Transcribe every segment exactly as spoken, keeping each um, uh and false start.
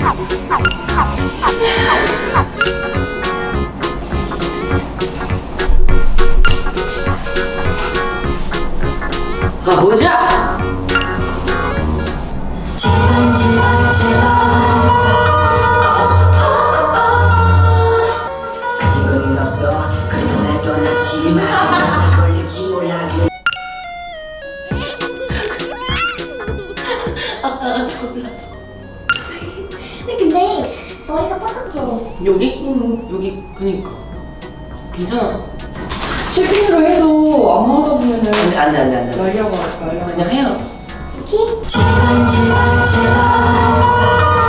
가보자! 제발 제발 제발 가진 거는 없어 그래도 날 떠나지 마 나 걸릴지 몰라 아까가 놀라서. 근데 머리가 빠졌죠? 여기? 응. 여기 그니까 괜찮아. 칠핀으로 해도 안 하다 보면은 안돼 안돼 안돼 안돼. 날려가 날려. 그냥 해요. 이렇게? 제발 제발 제발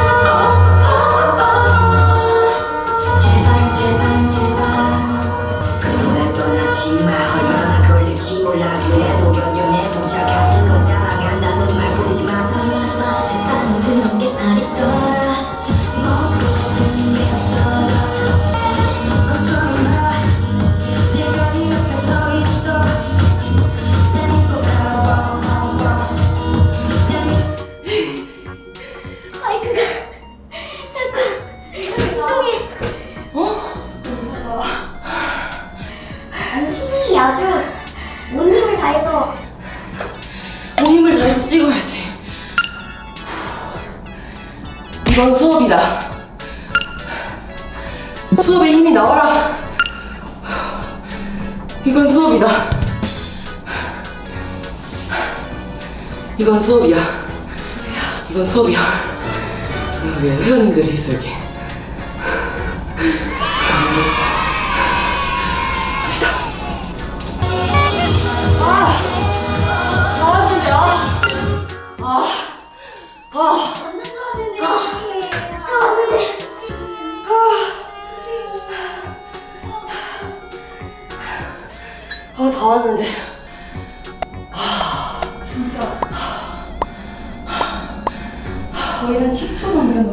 제발 제발 제발 그래도 날 떠나지 마 얼마나 걸릴지 몰라 그래도 견뎌내보자 가진 건 사랑한다는 말뿐이지만 널 원하지만 세상은 그런 게 아니더라 먹고 싶은 게 없어졌어 걱정은 마 내가 네 옆에 서 있어 날 믿고 가봐 마이크가 자꾸 이상해. 어? 아니 힘이 아주 온 힘을 다해서 온 힘을 다해서 찍어야지. 이건 수업이다. 수업에 힘이 나와라. 이건 수업이다. 이건 수업이야. 이건 수업이야. 여기 회원님들이 있어 여기. 갑시다. 아, 나왔는데 아, 아, 아. 완전 좋았는데 다 왔는데 아, 다 왔는데. 진짜 거의 한 십 초 남겨놓고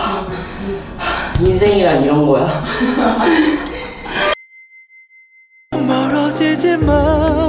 인생이란 이런 거야. 멀어지지 마.